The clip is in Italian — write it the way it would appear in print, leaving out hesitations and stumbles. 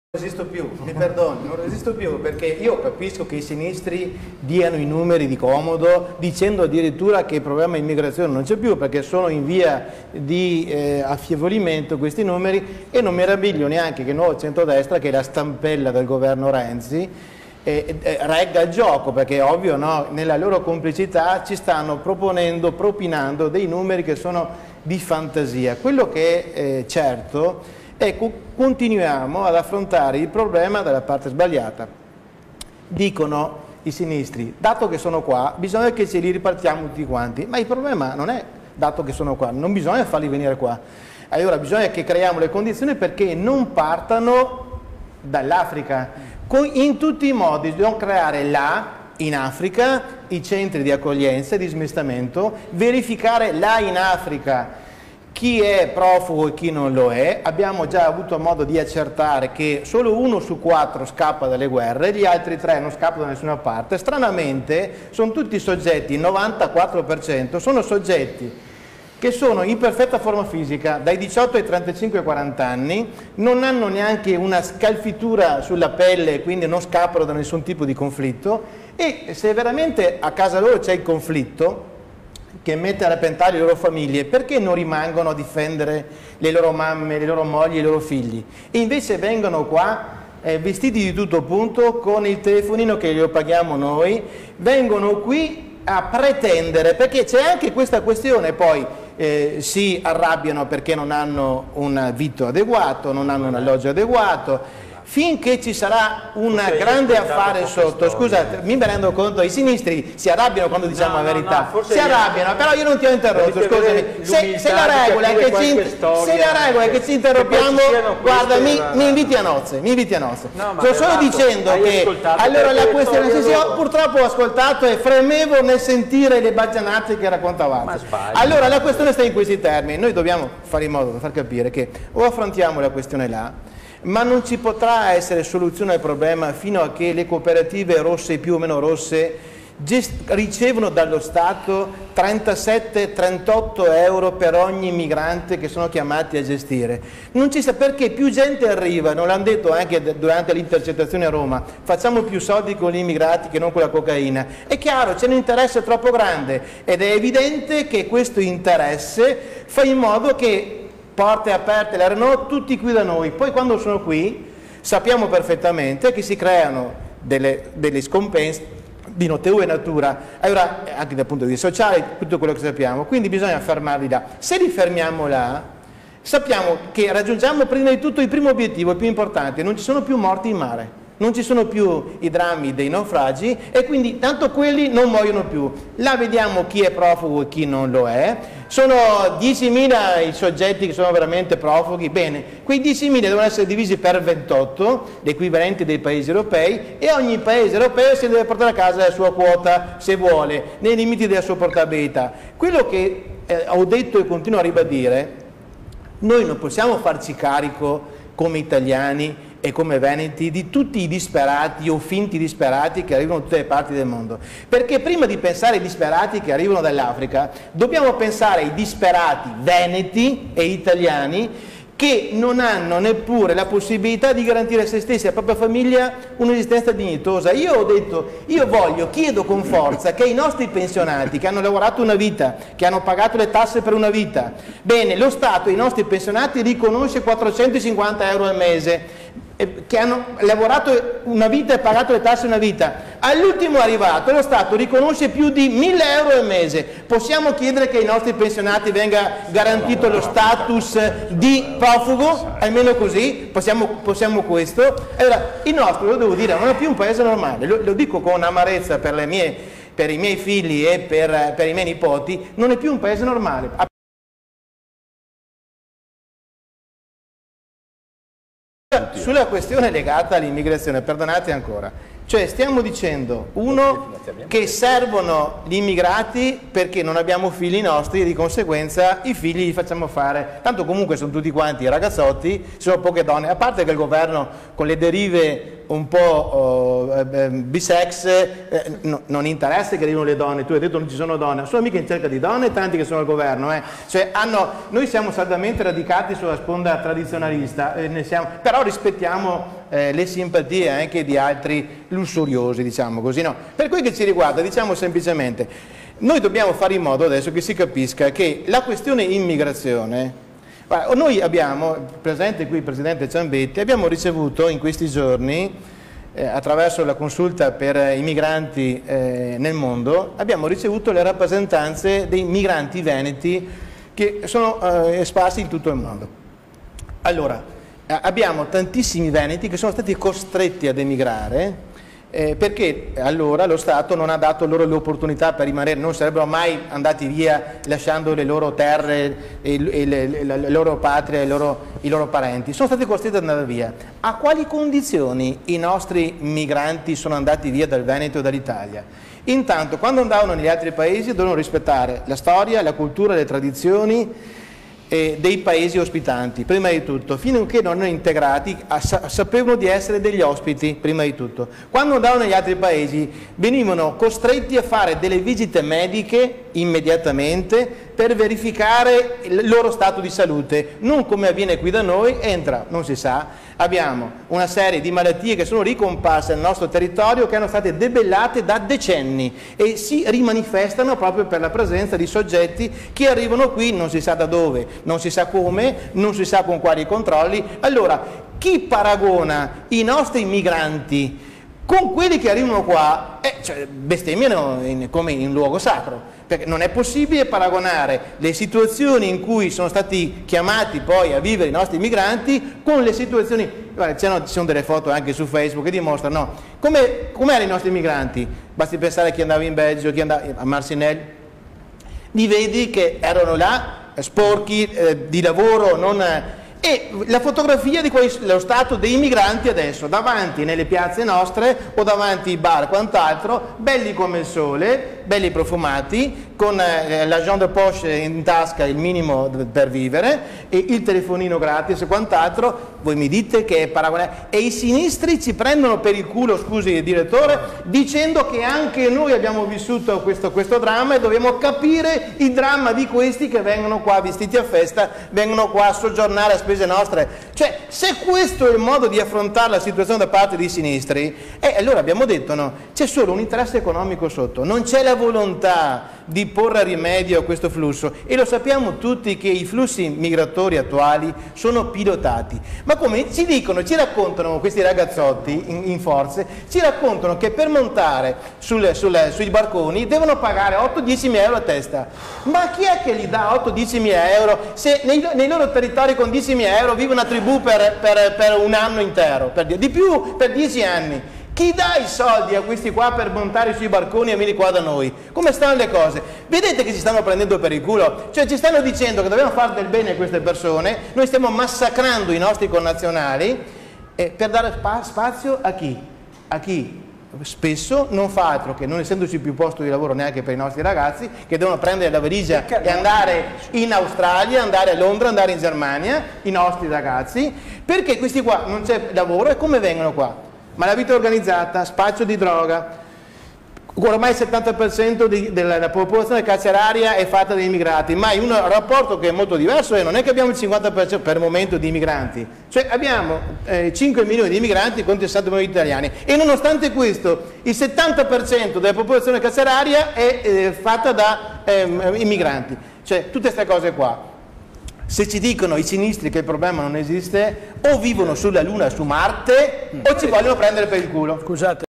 Resisto più, mi perdoni, non resisto più perché io capisco che i sinistri diano i numeri di comodo dicendo addirittura che il problema immigrazione non c'è più perché sono in via di affievolimento questi numeri e non meraviglio neanche che il nuovo centrodestra, che è la stampella del governo Renzi, regga il gioco, perché è ovvio, no? Nella loro complicità ci stanno propinando dei numeri che sono di fantasia. Quello che è certo è che continuiamo ad affrontare il problema dalla parte sbagliata. Dicono i sinistri, dato che sono qua, bisogna che ce li ripartiamo tutti quanti, ma il problema non è dato che sono qua, non bisogna farli venire qua. Allora bisogna che creiamo le condizioni perché non partano dall'Africa. In tutti i modi dobbiamo creare là, in Africa, i centri di accoglienza e di smistamento, verificare là in Africa chi è profugo e chi non lo è. Abbiamo già avuto modo di accertare che solo 1 su 4 scappa dalle guerre, gli altri 3 non scappano da nessuna parte. Stranamente sono tutti soggetti, il 94% sono soggetti che sono in perfetta forma fisica, dai 18 ai 35-40 anni, non hanno neanche una scalfitura sulla pelle, quindi non scappano da nessun tipo di conflitto, e se veramente a casa loro c'è il conflitto che mette a repentaglio le loro famiglie, perché non rimangono a difendere le loro mamme, le loro mogli, i loro figli? E invece vengono qua vestiti di tutto punto, con il telefonino che glielo paghiamo noi, vengono qui a pretendere, perché c'è anche questa questione, poi si arrabbiano perché non hanno un vitto adeguato, non hanno un alloggio adeguato. Finché ci sarà un grande affare sotto, scusate, mi rendo conto, i sinistri si arrabbiano quando diciamo la verità, si arrabbiano, però io non ti ho interrotto, scusami, se la regola è che ci interrompiamo, guarda, mi inviti a nozze, sto solo dicendo che, allora la questione, purtroppo ho ascoltato e fremevo nel sentire le baggianate che raccontavate, allora la questione sta in questi termini, noi dobbiamo fare in modo di far capire che o affrontiamo la questione là, ma non ci potrà essere soluzione al problema fino a che le cooperative rosse, più o meno rosse, ricevono dallo Stato 37-38 euro per ogni migrante che sono chiamati a gestire. Non ci sa perché più gente arriva, non l'hanno detto anche durante l'intercettazione a Roma, facciamo più soldi con gli immigrati che non con la cocaina. È chiaro, c'è un interesse troppo grande ed è evidente che questo interesse fa in modo che porte aperte la Renault, tutti qui da noi. Poi quando sono qui sappiamo perfettamente che si creano delle scompense di notevole natura, allora, anche dal punto di vista sociale, tutto quello che sappiamo, quindi bisogna fermarli là. Se li fermiamo là, sappiamo che raggiungiamo prima di tutto il primo obiettivo, il più importante, non ci sono più morti in mare, non ci sono più i drammi dei naufragi e quindi tanto quelli non muoiono più. Là vediamo chi è profugo e chi non lo è. Sono 10.000 i soggetti che sono veramente profughi, bene, quei 10.000 devono essere divisi per 28, l'equivalente dei paesi europei, e ogni paese europeo si deve portare a casa la sua quota, se vuole, nei limiti della sua portabilità. Quello che ho detto e continuo a ribadire, noi non possiamo farci carico come italiani e come veneti di tutti i disperati o finti disperati che arrivano da tutte le parti del mondo, perché prima di pensare ai disperati che arrivano dall'Africa dobbiamo pensare ai disperati veneti e italiani che non hanno neppure la possibilità di garantire a se stessi e alla propria famiglia un'esistenza dignitosa. Io ho detto, chiedo con forza che i nostri pensionati che hanno lavorato una vita, che hanno pagato le tasse per una vita, bene, lo Stato ai nostri pensionati riconosce 450 euro al mese, che hanno lavorato una vita e pagato le tasse una vita, all'ultimo arrivato lo Stato riconosce più di 1.000 euro al mese. Possiamo chiedere che ai nostri pensionati venga garantito lo status di profugo, almeno così, possiamo questo? Allora, il nostro, lo devo dire, non è più un paese normale, lo dico con amarezza per i miei figli e per i miei nipoti, non è più un paese normale. Sulla questione legata all'immigrazione, perdonate ancora, cioè stiamo dicendo, uno, che servono gli immigrati perché non abbiamo figli nostri e di conseguenza i figli li facciamo fare, tanto comunque sono tutti quanti ragazzotti, ci sono poche donne, a parte che il governo con le derive un po' bisex, non interessa che arrivino le donne, tu hai detto non ci sono donne, sono mica in cerca di donne, tanti che sono al governo, cioè noi siamo saldamente radicati sulla sponda tradizionalista, però rispettiamo le simpatie anche di altri lussuriosi, diciamo così, no? Per quel che ci riguarda, diciamo semplicemente, noi dobbiamo fare in modo adesso che si capisca che la questione immigrazione, noi abbiamo, presente qui il Presidente Ciambetti, abbiamo ricevuto in questi giorni, attraverso la consulta per i migranti nel mondo, abbiamo ricevuto le rappresentanze dei migranti veneti che sono sparsi in tutto il mondo. Allora, abbiamo tantissimi veneti che sono stati costretti ad emigrare perché allora lo Stato non ha dato loro l'opportunità per rimanere, non sarebbero mai andati via lasciando le loro terre, le loro patrie, i loro parenti, sono stati costretti ad andare via. A quali condizioni i nostri migranti sono andati via dal Veneto e dall'Italia? Intanto, quando andavano negli altri paesi dovevano rispettare la storia, la cultura, le tradizioni dei paesi ospitanti, prima di tutto, fino a che non erano integrati sapevano di essere degli ospiti, prima di tutto. Quando andavano negli altri paesi venivano costretti a fare delle visite mediche immediatamente per verificare il loro stato di salute, non come avviene qui da noi, entra, non si sa, abbiamo una serie di malattie che sono ricomparse nel nostro territorio che hanno state debellate da decenni e si rimanifestano proprio per la presenza di soggetti che arrivano qui non si sa da dove, non si sa come, non si sa con quali controlli. Allora, chi paragona i nostri migranti con quelli che arrivano qua, cioè, bestemmiano come in luogo sacro, perché non è possibile paragonare le situazioni in cui sono stati chiamati poi a vivere i nostri migranti con le situazioni, guarda, ci sono delle foto anche su Facebook che dimostrano come erano i nostri migranti, basti pensare a chi andava in Belgio, chi andava a Marcinelle, li vedi che erano là, sporchi, di lavoro, e la fotografia di lo stato dei migranti adesso davanti nelle piazze nostre o davanti ai bar quant'altro, belli come il sole, belli profumati, con la Jean de Poche in tasca, il minimo per vivere, e il telefonino gratis e quant'altro. Voi mi dite che è paragonabile, e i sinistri ci prendono per il culo, scusi direttore, dicendo che anche noi abbiamo vissuto questo dramma e dobbiamo capire il dramma di questi che vengono qua vestiti a festa, vengono qua a soggiornare a spese nostre. Cioè, se questo è il modo di affrontare la situazione da parte dei sinistri, allora abbiamo detto no, c'è solo un interesse economico sotto, non c'è la volontà di porre rimedio a questo flusso, e lo sappiamo tutti che i flussi migratori attuali sono pilotati. Ma come ci dicono, ci raccontano questi ragazzotti in forze, ci raccontano che per montare sui barconi devono pagare 8-10 mila euro a testa. Ma chi è che gli dà 8-10 mila euro se nei loro territori con 10 mila euro vive una tribù per un anno intero, di più per 10 anni? Chi dà i soldi a questi qua per montare sui barconi e venire qua da noi? Come stanno le cose? Vedete che ci stanno prendendo per il culo? Cioè ci stanno dicendo che dobbiamo fare del bene a queste persone, noi stiamo massacrando i nostri connazionali per dare spazio a chi? A chi spesso non fa altro che, non essendoci più posto di lavoro neanche per i nostri ragazzi, che devono prendere la valigia e andare in Australia, andare a Londra, andare in Germania, i nostri ragazzi, perché questi qua non c'è lavoro. E come vengono qua? Malavita organizzata, spaccio di droga, ormai il 70% della popolazione carceraria è fatta da immigrati, ma in un rapporto che è molto diverso, e non è che abbiamo il 50% per il momento di immigranti, cioè abbiamo 5 milioni di immigranti contro i 60 milioni di italiani, e nonostante questo il 70% della popolazione carceraria è fatta da immigranti. Cioè tutte queste cose qua, se ci dicono i sinistri che il problema non esiste, o vivono sulla Luna, su Marte, o ci vogliono prendere per il culo. Scusate.